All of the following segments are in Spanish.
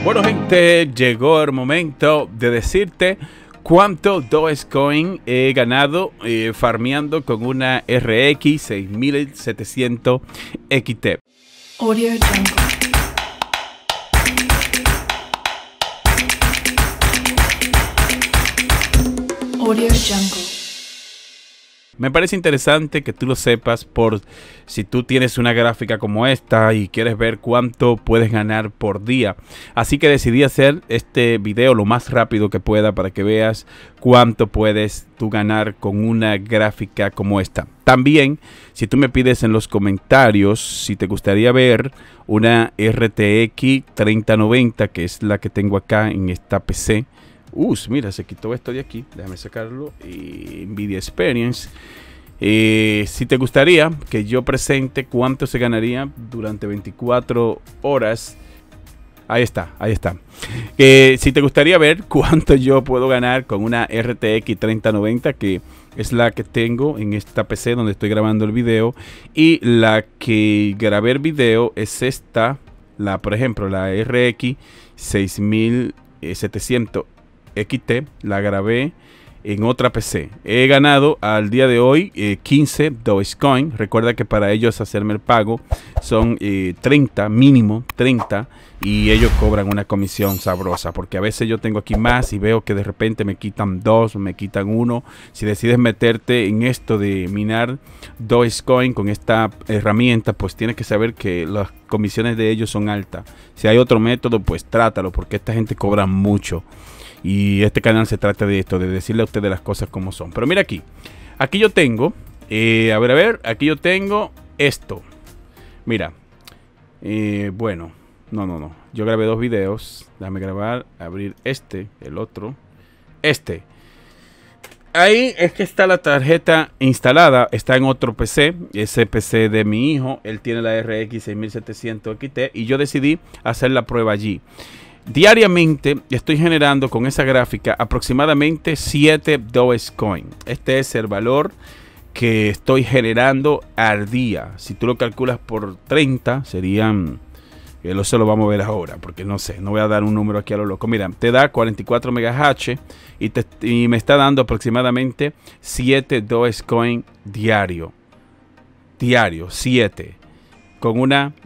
Bueno, gente, llegó el momento de decirte cuánto Dogecoin he ganado farmeando con una RX 6700 XT. Audio Jungle. Audio Jungle. Me parece interesante que tú lo sepas por si tú tienes una gráfica como esta y quieres ver cuánto puedes ganar por día. Así que decidí hacer este video lo más rápido que pueda para que veas cuánto puedes tú ganar con una gráfica como esta. También, si tú me pides en los comentarios si te gustaría ver una RTX 3090, que es la que tengo acá en esta PC. Mira, se quitó esto de aquí. Déjame sacarlo. Nvidia Experience. Si te gustaría que yo presente cuánto se ganaría durante 24 horas. Ahí está, ahí está. Si te gustaría ver cuánto yo puedo ganar con una RTX 3090, que es la que tengo en esta PC donde estoy grabando el video. Y la que grabé el video es esta. Por ejemplo, la RX 6700 XT, la grabé en otra PC. He ganado al día de hoy 15 Dogecoin. Recuerda que para ellos hacerme el pago son 30, mínimo 30, y ellos cobran una comisión sabrosa, porque a veces yo tengo aquí más y veo que de repente me quitan 2, me quitan 1. Si decides meterte en esto de minar Dogecoin con esta herramienta, pues tienes que saber que las comisiones de ellos son altas. Si hay otro método, pues trátalo, porque esta gente cobra mucho. Y este canal se trata de esto, de decirle a ustedes las cosas como son. Pero mira aquí. Aquí yo tengo, aquí yo tengo esto. Mira. Bueno, no. Yo grabé 2 videos. Déjame grabar, abrir el otro. Ahí es que está la tarjeta instalada. Está en otro PC. Ese PC de mi hijo. Él tiene la RX 6700 XT. Y yo decidí hacer la prueba allí. Diariamente estoy generando con esa gráfica aproximadamente 7 Dogecoin. Este es el valor que estoy generando al día. Si tú lo calculas por 30, serían... Eso lo vamos a ver ahora, porque no sé, no voy a dar un número aquí a lo loco. Mira, te da 44 MHz y me está dando aproximadamente 7 Dogecoin diario. Diario, 7. Con una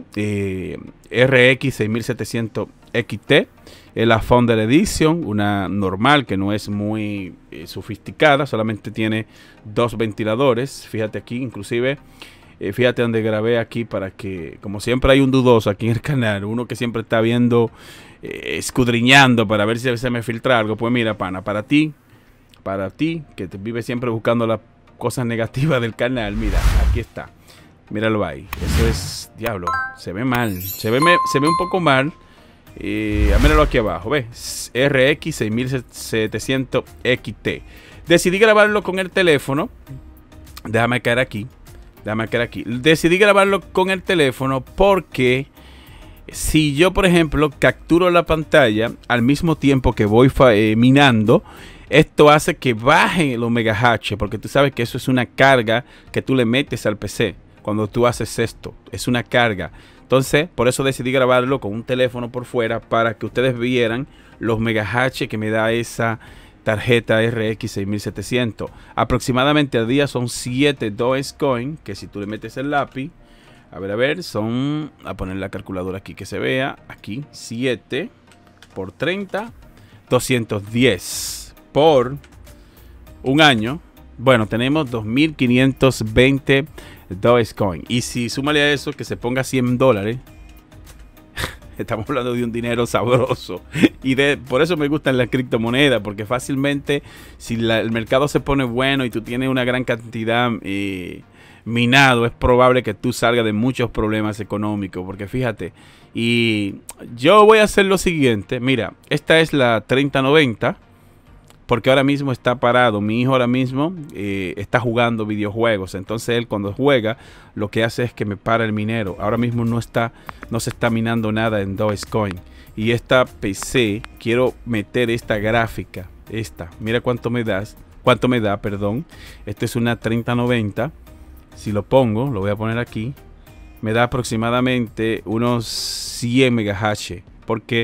RX 6700 XT, es la Founder Edition, una normal que no es muy sofisticada, solamente tiene 2 ventiladores. Fíjate aquí, inclusive, fíjate donde grabé aquí para que, como siempre hay un dudoso aquí en el canal, uno que siempre está viendo, escudriñando para ver si se me filtra algo. Pues mira, pana, para ti que te vives siempre buscando las cosas negativas del canal, mira, aquí está. Míralo ahí. Eso es, diablo, se ve mal, se ve un poco mal. Míralo aquí abajo, ¿ves? RX 6700 XT. Decidí grabarlo con el teléfono. Déjame caer aquí. Decidí grabarlo con el teléfono porque si yo, por ejemplo, capturo la pantalla al mismo tiempo que voy minando, esto hace que baje los megahertz, porque tú sabes que eso es una carga que tú le metes al PC. Cuando tú haces esto, es una carga. Entonces, por eso decidí grabarlo con un teléfono por fuera, para que ustedes vieran los megahertz que me da esa tarjeta RX 6700. Aproximadamente al día son 7 Dogecoin, que si tú le metes el lápiz, a ver, son, a poner la calculadora aquí que se vea, aquí 7 por 30, 210 por un año. Bueno, tenemos 2520 Dogecoin. Y si súmale a eso que se ponga $100, estamos hablando de un dinero sabroso. Y por eso me gustan las criptomonedas, porque fácilmente, si el mercado se pone bueno y tú tienes una gran cantidad minado, es probable que tú salgas de muchos problemas económicos. Porque fíjate, y yo voy a hacer lo siguiente. Mira, esta es la 3090. Porque ahora mismo está parado. Mi hijo ahora mismo está jugando videojuegos. Entonces él, cuando juega, lo que hace es que me para el minero. Ahora mismo no se está minando nada en Dogecoin. Y esta PC, quiero meter esta gráfica. Mira cuánto me da, perdón. Esta es una 3090. Si lo pongo, lo voy a poner aquí. Me da aproximadamente unos 100 MHz. Porque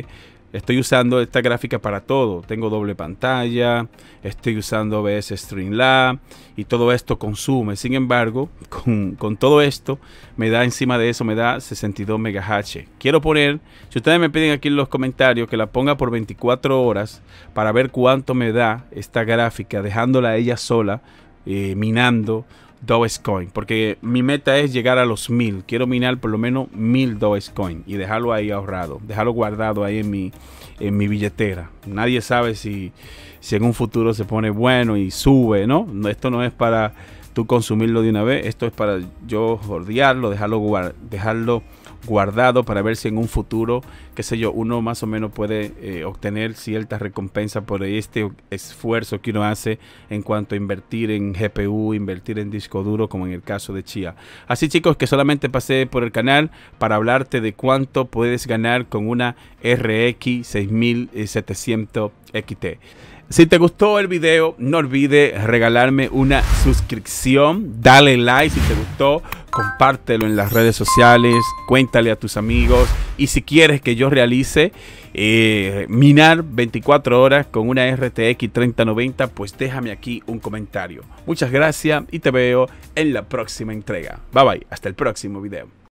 Estoy usando esta gráfica para todo. Tengo doble pantalla, estoy usando OBS Streamlabs y todo esto consume. Sin embargo, con todo esto, me da encima de eso, me da 62 MHz. Quiero poner, si ustedes me piden aquí en los comentarios que la ponga por 24 horas para ver cuánto me da esta gráfica, dejándola a ella sola, minando Dogecoin, porque mi meta es llegar a los 1000. Quiero minar por lo menos 1000 Dogecoin y dejarlo ahí ahorrado, dejarlo guardado ahí en mi billetera. Nadie sabe si en un futuro se pone bueno y sube, ¿no? Esto no es para tú consumirlo de una vez, esto es para yo bordearlo, dejarlo guardado para ver si en un futuro, qué sé yo, uno más o menos puede obtener cierta recompensa por este esfuerzo que uno hace en cuanto a invertir en GPU, invertir en disco duro, como en el caso de Chia. Así, chicos, que solamente pasé por el canal para hablarte de cuánto puedes ganar con una RX 6700 XT. Si te gustó el video, no olvides regalarme una suscripción, dale like si te gustó, compártelo en las redes sociales, cuéntale a tus amigos, y si quieres que yo realice minar 24 horas con una RTX 3090, pues déjame aquí un comentario. Muchas gracias y te veo en la próxima entrega. Bye bye, hasta el próximo video.